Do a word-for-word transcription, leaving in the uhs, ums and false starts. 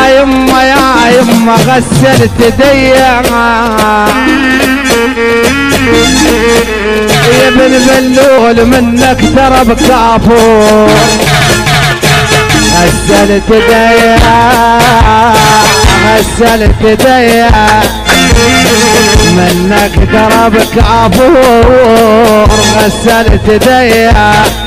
يما يا يما غسلت ايديا يا ابن بلول منك ترى بكافور غسلت ايديا غسلت ايديا منك ترى بكافور غسلت ايديا